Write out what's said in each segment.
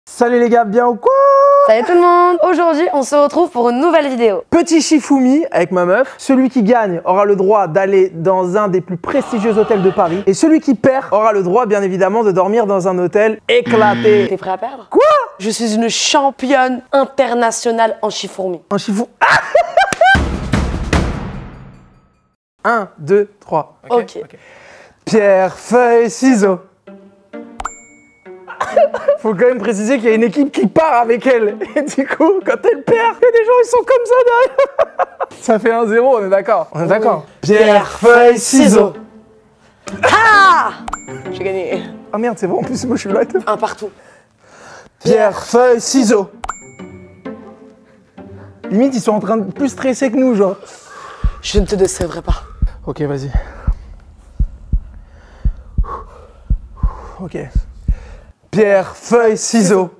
Salut les gars, bien ou quoi? Salut tout le monde! Aujourd'hui, on se retrouve pour une nouvelle vidéo. Petit Shifumi avec ma meuf. Celui qui gagne aura le droit d'aller dans un des plus prestigieux hôtels de Paris. Et celui qui perd aura le droit, bien évidemment, de dormir dans un hôtel éclaté. T'es prêt à perdre? Quoi? Je suis une championne internationale en chifourmi. Un chiffon. 1, 2, 3. Ok. Pierre, feuille, ciseaux. Faut quand même préciser qu'il y a une équipe qui part avec elle. Et du coup, quand elle perd, il y a des gens ils sont comme ça derrière. Ça fait 1-0, on est d'accord. On est d'accord. Pierre, feuille, ciseaux. Ah! J'ai gagné. Ah merde, c'est vrai, en plus moi je suis là. Un partout. Pierre, feuille, ciseaux. Limite, ils sont en train de plus stresser que nous, genre. Je ne te décevrai pas. Ok, vas-y. Ok. Pierre, feuille, ciseaux.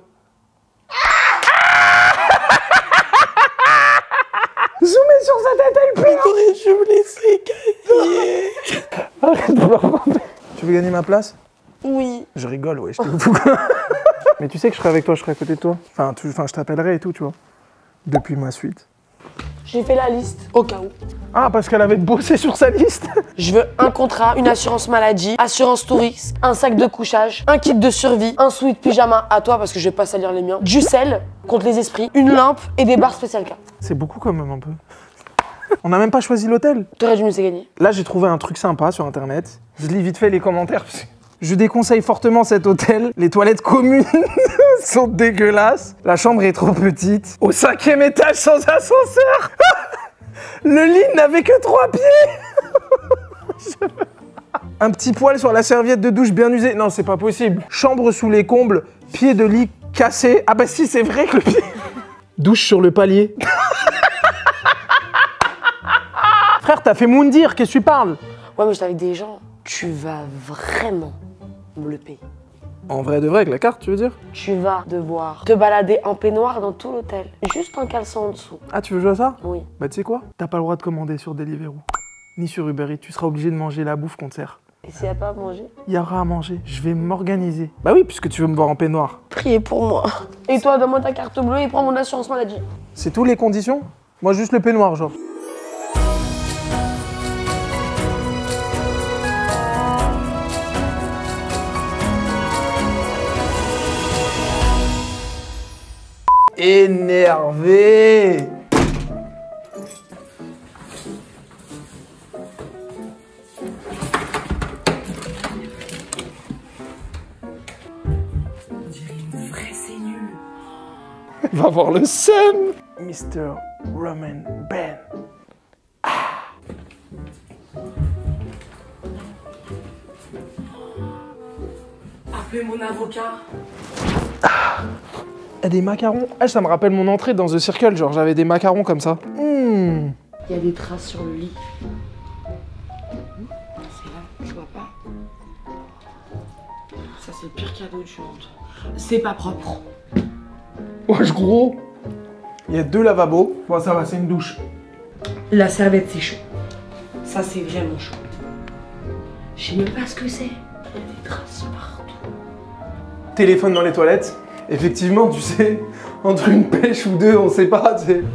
Zoomez sur sa tête, elle pleure. Je me laisser gagner. Arrête de me. Tu veux gagner ma place? Oui. Je rigole, ouais, je te fous. Mais tu sais que je serai avec toi, je serai à côté de toi. Enfin, je t'appellerai et tout, tu vois. Depuis ma suite. J'ai fait la liste, au cas où. Ah, parce qu'elle avait bossé sur sa liste. Je veux un contrat, une assurance maladie, assurance touriste, un sac de couchage, un kit de survie, un sweat pyjama à toi parce que je vais pas salir les miens, du sel contre les esprits, une lampe et des barres spécial cas. C'est beaucoup quand même un peu. On n'a même pas choisi l'hôtel. T'aurais dû me laisser gagner. Là, j'ai trouvé un truc sympa sur internet. Je lis vite fait les commentaires. Je déconseille fortement cet hôtel. Les toilettes communes sont dégueulasses. La chambre est trop petite. Au 5e étage sans ascenseur. Le lit n'avait que 3 pieds. Un petit poil sur la serviette de douche bien usée. Non, c'est pas possible. Chambre sous les combles, pied de lit cassé. Ah bah si, c'est vrai que le pied... Douche sur le palier. Frère, t'as fait Moundir, qu'est-ce que tu parles? Ouais, mais j'étais avec des gens. Tu vas vraiment me le payer. En vrai de vrai, avec la carte, tu veux dire? Tu vas devoir te balader en peignoir dans tout l'hôtel. Juste un caleçon en dessous. Ah, tu veux jouer à ça? Oui. Bah tu sais quoi? T'as pas le droit de commander sur Deliveroo. Ni sur Uber Eats, tu seras obligé de manger la bouffe qu'on te sert. Et s'il n'y a pas à manger? Il y aura à manger, je vais m'organiser. Bah oui, puisque tu veux me voir en peignoir. Priez pour moi. Et toi, donne-moi ta carte bleue et prends mon assurance maladie. C'est tous les conditions? Moi juste le peignoir, genre. Énervé. On dirait une vraie sénule. Va voir le seum. Mr. Roman Ben. Appelez mon avocat. Il y a des macarons. Ah, ça me rappelle mon entrée dans The Circle, genre j'avais des macarons comme ça. Il y a des traces sur le lit. C'est là, tu vois pas? Ça, c'est le pire cadeau du monde. C'est pas propre. Wesh gros. Il y a 2 lavabos. Bon, ça va, c'est une douche. La serviette, c'est chaud. Ça, c'est vraiment chaud. Je sais même pas ce que c'est. Il y a des traces partout. Téléphone dans les toilettes. Effectivement, tu sais, entre une pêche ou deux, on sait pas, tu sais.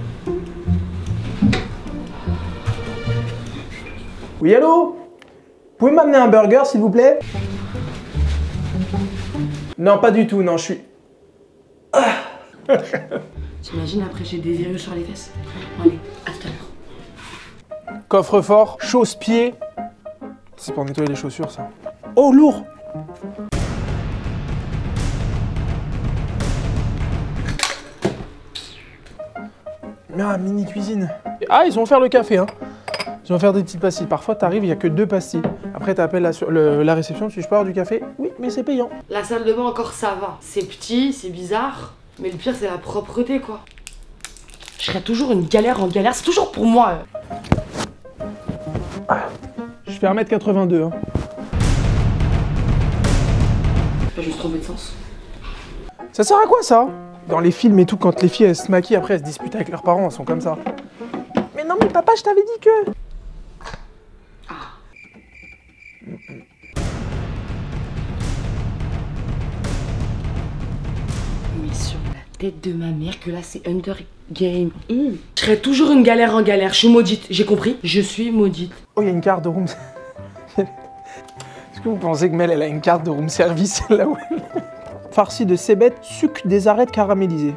Oui, allô? Vous pouvez m'amener un burger, s'il vous plaît? Non, pas du tout, non, je suis... T'imagines, après, j'ai des virus sur les fesses. Bon, allez, à tout à l'heure. Coffre-fort, chausse-pied. C'est pour nettoyer les chaussures, ça. Oh, lourd! Ah, mini cuisine. Ah, ils vont faire le café, hein. Ils vont faire des petites pastilles. Parfois, t'arrives, il n'y a que 2 pastilles. Après, t'appelles la réception, tu dis, je peux avoir du café? Oui, mais c'est payant. La salle de bain, encore, ça va. C'est petit, c'est bizarre. Mais le pire, c'est la propreté, quoi. Je serais toujours une galère en galère. C'est toujours pour moi. Je fais 1m82, hein. J'ai juste trompé de sens. Ça sert à quoi, ça? Dans les films et tout, quand les filles, elles se maquillent, après, elles se disputent avec leurs parents, elles sont comme ça. Mais non, mais papa, je t'avais dit que... Tête de ma mère que là c'est Under Game. Je serai toujours une galère en galère. Je suis maudite, j'ai compris. Je suis maudite. Oh, il y a une carte de room. Est-ce que vous pensez que Mel, elle a une carte de room service là où elle est? Farci de cébette, sucre des arêtes caramélisées.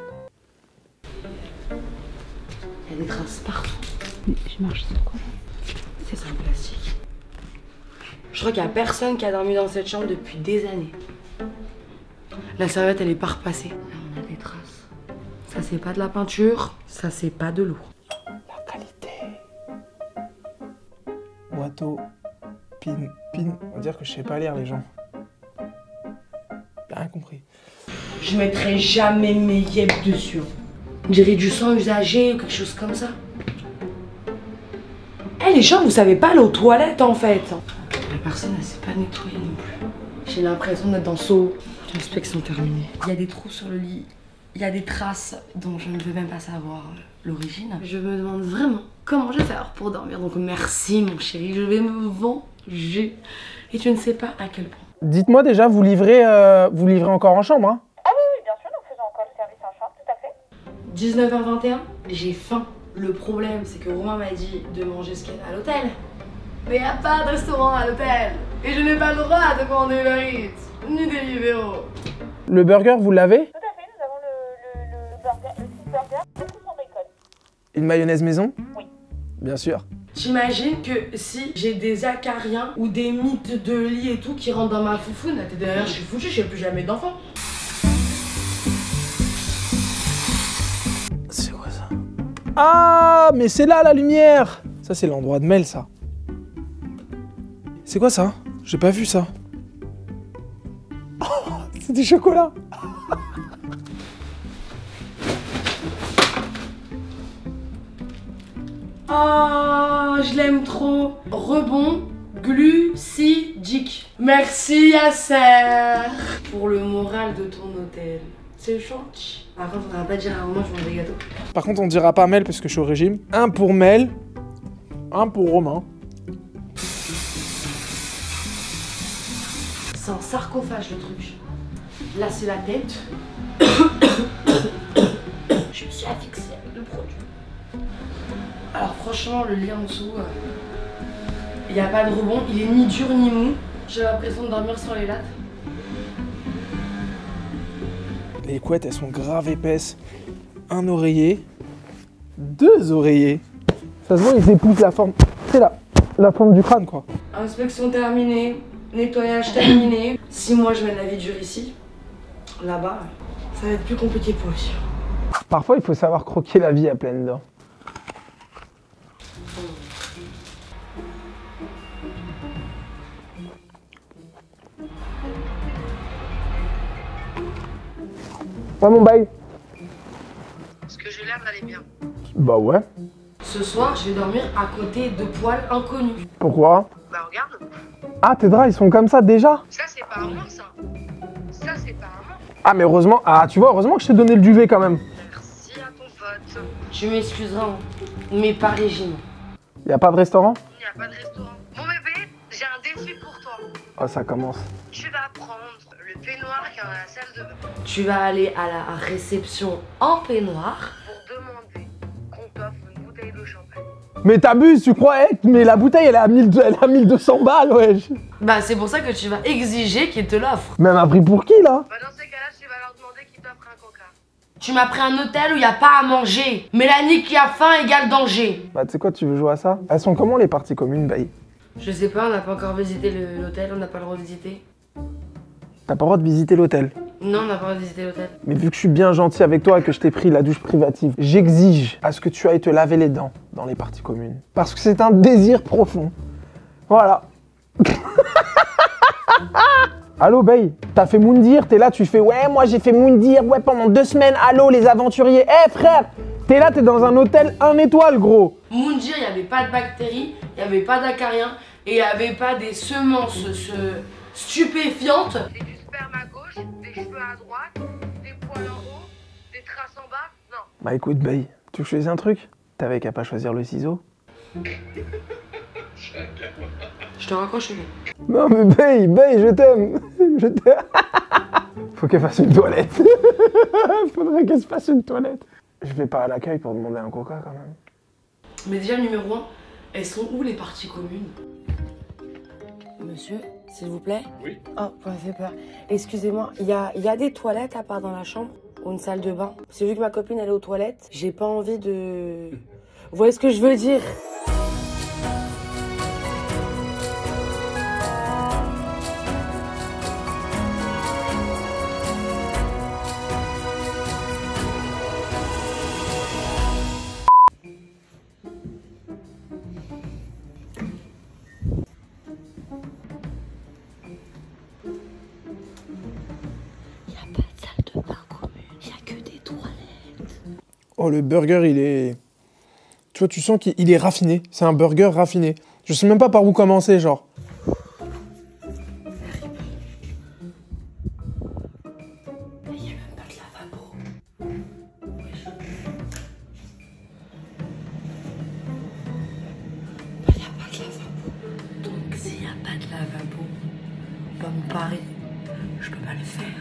Il y a des traces partout. Mais je marche sur quoi? C'est un plastique. Je crois qu'il n'y a personne qui a dormi dans cette chambre depuis des années. La serviette, elle est pas repassée. Là, on a des traces. Ça, c'est pas de la peinture. Ça, c'est pas de l'eau. La qualité. Watteau. Pin. On va dire que je sais pas lire les gens. J'ai rien compris. Je mettrai jamais mes yeux dessus. On dirait du sang usagé ou quelque chose comme ça. Eh les gens, vous savez pas aller aux toilettes en fait. La personne elle s'est pas nettoyée non plus. J'ai l'impression d'être dans Saut. L'inspection terminée. Il y a des trous sur le lit. Il y a des traces dont je ne veux même pas savoir l'origine. Je me demande vraiment comment je vais faire pour dormir. Donc merci mon chéri, je vais me venger. Et tu ne sais pas à quel point. Dites-moi déjà, vous livrez encore en chambre, hein? Ah oui, bien sûr, nous faisons encore le service en chambre, tout à fait. 19h21, j'ai faim. Le problème, c'est que Romain m'a dit de manger ce qu'il y a à l'hôtel. Mais il n'y a pas de restaurant à l'hôtel. Et je n'ai pas le droit de commander le Eats, ni des Deliveroo. Le burger, vous l'avez? Tout à fait, nous avons le burger, le six burger, beaucoup sans bacon. Une mayonnaise maison? Oui. Bien sûr. T'imagines que si j'ai des acariens ou des mythes de lit et tout qui rentrent dans ma foufoune, t'es derrière, je suis foutue, je n'ai plus jamais d'enfant. C'est quoi ça? Ah, mais c'est là la lumière! Ça, c'est l'endroit de Mel, ça. C'est quoi ça? J'ai pas vu ça. Oh, c'est du chocolat! Oh, je l'aime trop. Rebond glucidique. Merci Yasser pour le moral de ton hôtel. C'est gentil. Par contre, faudra pas dire à Romain que je mange des gâteaux. Par contre, on dira pas Mel parce que je suis au régime. Un pour Mel, un pour Romain. C'est un sarcophage le truc. Là, c'est la tête. Je me suis affixée avec le produit. Alors franchement, le lit en dessous, il n'y a pas de rebond, il est ni dur ni mou. J'ai l'impression de dormir sur les lattes. Les couettes, elles sont grave épaisses. Un oreiller, deux oreillers. Ça se voit, ils épousent la forme. C'est là, la forme du crâne, quoi. Inspection terminée, nettoyage terminé. Si moi je mène la vie dure ici, là-bas, ça va être plus compliqué pour lui. Parfois, il faut savoir croquer la vie à pleines dents. Ouais, mon bail. Ce que j'ai l'air d'aller bien. Bah ouais. Ce soir, je vais dormir à côté de poils inconnus. Pourquoi? Bah regarde, Ah, tes draps, ils sont comme ça déjà? ça c'est pas un mort ça. Ça c'est pas un mort. Ah, mais heureusement. Ah, tu vois, heureusement que je t'ai donné le duvet quand même. Merci à ton pote. Tu m'excuseras, hein, mais pas régime. Y a pas de restaurant? Il n'y a pas de restaurant. Mon bébé, j'ai un défi pour toi. Oh, ça commence. Tu vas prendre le peignoir qui est dans la salle de bain Tu vas aller à la réception en peignoir. pour demander qu'on t'offre une bouteille de champagne. Mais t'abuses, tu crois? Mais la bouteille, elle est à 1200 balles, wesh. Bah c'est pour ça que tu vas exiger qu'il te l'offre. Même un prix pour qui, là? Bah dans ces cas-là, tu vas leur demander qu'ils t'offrent un coca. Tu m'as pris un hôtel où il n'y a pas à manger. Mélanie qui a faim égale danger. Bah, tu sais quoi, tu veux jouer à ça? Elles sont comment, les parties communes, bail? Je sais pas, on n'a pas encore visité l'hôtel, on n'a pas le droit de visiter. T'as pas le droit de visiter l'hôtel. Non, on n'a pas le droit de visiter l'hôtel. Mais vu que je suis bien gentil avec toi et que je t'ai pris la douche privative, j'exige à ce que tu ailles te laver les dents dans les parties communes. Parce que c'est un désir profond. Voilà. Allô, Bey, t'as fait Moundir, t'es là, tu fais ouais, moi j'ai fait Moundir, ouais, pendant 2 semaines, allô, les aventuriers. Eh, frère, t'es là, t'es dans un hôtel 1 étoile, gros. Moundir, il n'y avait pas de bactéries, il n'y avait pas d'acariens et il n'y avait pas des semences stupéfiantes. C'est du sperme à gauche, des cheveux à droite, des poils en haut, des traces en bas. Non. Bah écoute, Bey, tu choisis un truc? T'avais qu'à pas choisir le ciseau. Je te raccroche le nez. Non mais Bey, je t'aime. Je t'aime. Faut qu'elle fasse une toilette. Faudrait qu'elle se fasse une toilette. Je vais pas à l'accueil pour demander un coca quand même. Mais déjà, numéro 1, elles sont où les parties communes? Monsieur, s'il vous plaît? Oui. Oh, ça me fait peur. Excusez-moi, il y a des toilettes à part dans la chambre? Ou une salle de bain? C'est vu que ma copine elle est aux toilettes, j'ai pas envie de... Vous voyez ce que je veux dire? Oh, le burger, il est... Tu vois, tu sens qu'il est raffiné. C'est un burger raffiné. Je sais même pas par où commencer, genre. Il n'y a même pas de lavabo. Il n'y a pas de lavabo. Donc s'il n'y a pas de lavabo, on va me parer. Je peux pas le faire.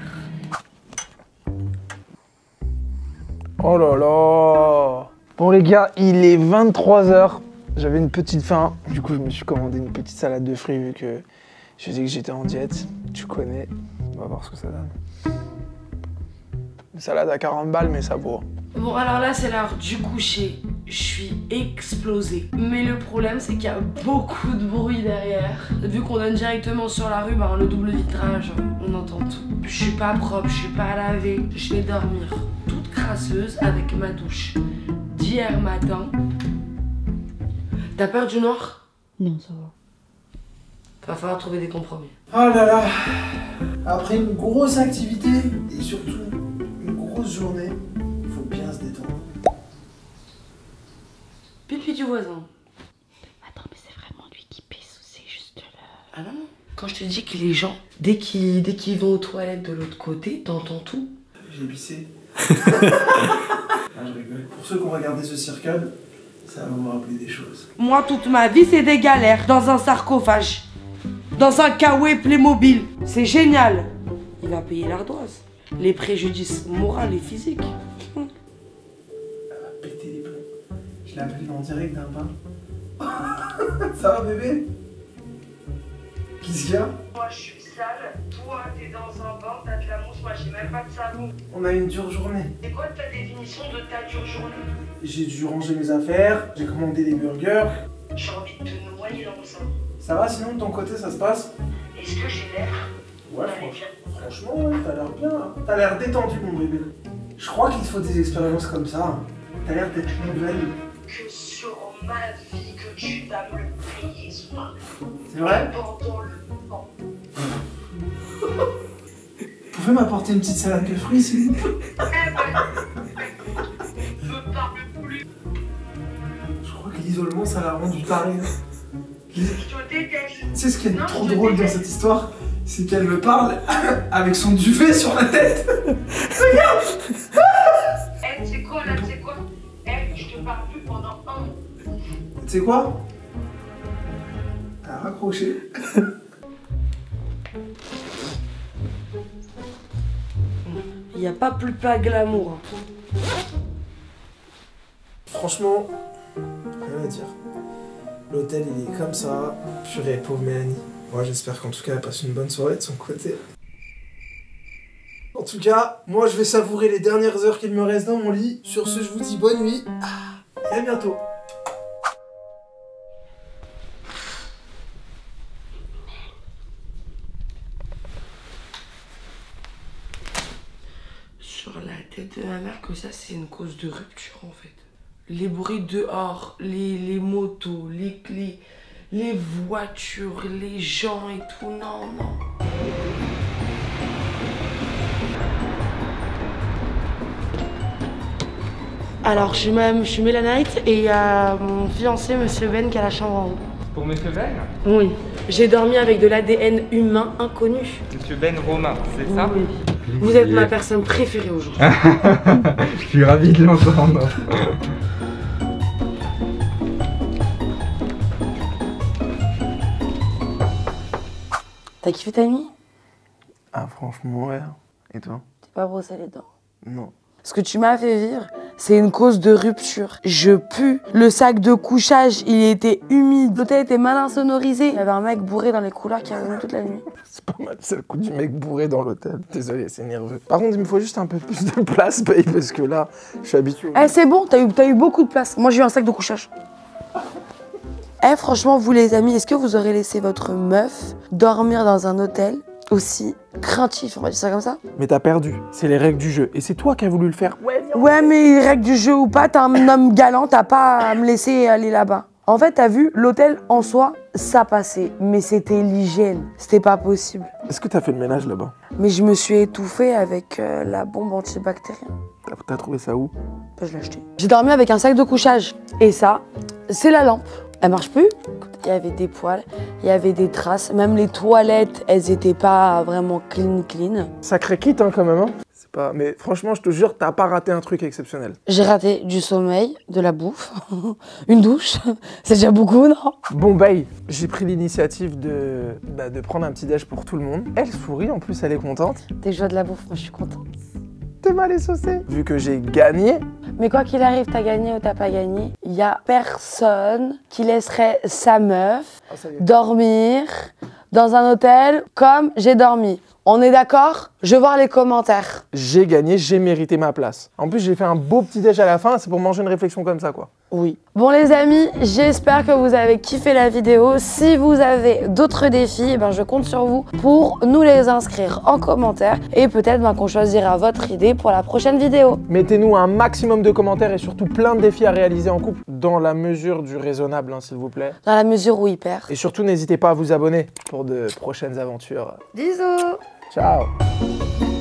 Oh là là. Bon les gars, il est 23 h. J'avais une petite faim. Du coup, je me suis commandé une petite salade de fruits vu que je dis que j'étais en diète. Tu connais. On va voir ce que ça donne. Une salade à 40 balles, mais ça vaut. Bon, alors là, c'est l'heure du coucher. Je suis explosée. Mais le problème, c'est qu'il y a beaucoup de bruit derrière. Vu qu'on donne directement sur la rue, ben, le double vitrage, on entend tout. Je suis pas propre, je suis pas lavée. Je vais dormir toute crasseuse avec ma douche d'hier matin. T'as peur du noir? Non, ça va. Va falloir trouver des compromis. Oh là là. Après une grosse activité et surtout une grosse journée, il faut bien se détendre. Pipi du voisin. Attends, mais c'est vraiment lui qui pisse ou c'est juste le... Ah non, non. Quand je te dis que les gens, dès qu'ils vont aux toilettes de l'autre côté, t'entends tout. J'ai pissé. Ah, je rigole. Pour ceux qui ont regardé ce circle, ça va vous rappeler des choses. Moi, toute ma vie, c'est des galères dans un sarcophage. Dans un kawaii Playmobil. C'est génial. Il va payer l'ardoise. Les préjudices moraux et physiques. Elle va péter les plombs. Je l'ai appelé en direct d'un bain. Ça va bébé? Qu'est-ce qu'il y a? Moi je suis sale, toi t'es dans un bain, t'as de la mousse, moi j'ai même pas de savon. On a une dure journée. C'est quoi ta définition de ta dure journée? J'ai dû ranger mes affaires, j'ai commandé des burgers. J'ai envie de te noyer dans ça. Ça va sinon de ton côté ça se passe? Est-ce que j'ai l'air? Ouais, Allez, viens. franchement, ouais, t'as l'air bien. T'as l'air détendu mon bébé. Je crois qu'il te faut des expériences comme ça. T'as l'air d'être nouvelle. Que sur ma vie que tu vas me payer soin. C'est vrai? Pendant le temps. Vous pouvez m'apporter une petite salade de fruits s'il vous plaît? Me parle plus. Je crois que l'isolement ça l'a rendu taré. Je te déteste. Tu sais ce qui est Non, trop je drôle dans déteste. cette histoire? C'est qu'elle me parle avec son duvet sur la tête. Eh, tu sais quoi là, tu sais quoi? Eh, je te parle plus pendant un mois. Tu sais quoi? Elle a raccroché. Il n'y a pas plus pas glamour. Franchement, rien à dire. L'hôtel il est comme ça. Purée, pauvre Mélanie. Moi j'espère qu'en tout cas elle passe une bonne soirée de son côté. En tout cas, moi je vais savourer les dernières heures qu'il me reste dans mon lit. Sur ce, je vous dis bonne nuit. Et à bientôt. Sur la tête de ma mère que ça, c'est une cause de rupture en fait. Les bruits dehors, les motos, les voitures, les gens et tout, non, non. Alors, je suis Mélanite et il y a mon fiancé, Monsieur Ben, qui a la chambre en haut. Pour Monsieur Ben? Oui. J'ai dormi avec de l'ADN humain inconnu. Monsieur Ben Romain, c'est ça? Oui. Vous êtes ma personne préférée aujourd'hui. Je suis ravi de l'entendre. T'as kiffé ta nuit? Ah franchement ouais. Et toi? T'es pas brossé les dents. Non. Ce que tu m'as fait vivre, c'est une cause de rupture. Je pue. Le sac de couchage, il était humide. L'hôtel était mal insonorisé. Il y avait un mec bourré dans les couloirs qui avait toute la nuit. C'est pas mal, c'est le coup du mec bourré dans l'hôtel. Désolé, c'est nerveux. Par contre, il me faut juste un peu plus de place, babe, parce que là, je suis habitué. Eh, c'est bon, t'as eu beaucoup de place. Moi, j'ai eu un sac de couchage. Eh, franchement, vous les amis, est-ce que vous aurez laissé votre meuf dormir dans un hôtel aussi craintif, on va dire ça comme ça? Mais t'as perdu, c'est les règles du jeu. Et c'est toi qui as voulu le faire. Ouais, mais règle du jeu ou pas, t'es un homme galant, t'as pas à me laisser aller là-bas. En fait, t'as vu, l'hôtel en soi, ça passait. Mais c'était l'hygiène, c'était pas possible. Est-ce que t'as fait le ménage là-bas? Mais je me suis étouffée avec la bombe antibactérienne. T'as trouvé ça où? Bah, je l'ai acheté. J'ai dormi avec un sac de couchage. Et ça, c'est la lampe. Elle marche plus. Il y avait des poils, il y avait des traces. Même les toilettes, elles étaient pas vraiment clean. Sacré kit, hein, quand même, hein. C'est pas... Mais franchement, je te jure, t'as pas raté un truc exceptionnel. J'ai raté du sommeil, de la bouffe, une douche. C'est déjà beaucoup, non? Bon, babe, j'ai pris l'initiative de prendre un petit déj pour tout le monde. Elle sourit, en plus, elle est contente. Dès que je vois de la bouffe, moi je suis contente. T'es mal saucé. Vu que j'ai gagné, Mais quoi qu'il arrive, t'as gagné ou t'as pas gagné, il y a personne qui laisserait sa meuf dormir dans un hôtel comme j'ai dormi. On est d'accord? Je veux voir les commentaires. j'ai gagné, j'ai mérité ma place. En plus, j'ai fait un beau petit déj à la fin, c'est pour manger une réflexion comme ça, quoi. Oui. Bon les amis, j'espère que vous avez kiffé la vidéo. Si vous avez d'autres défis, ben, je compte sur vous pour nous les inscrire en commentaire. Et peut-être ben, qu'on choisira votre idée pour la prochaine vidéo. Mettez-nous un maximum de commentaires et surtout plein de défis à réaliser en couple, dans la mesure du raisonnable, hein, s'il vous plaît. Dans la mesure où il perd. Et surtout, n'hésitez pas à vous abonner pour de prochaines aventures. Bisous. Ciao!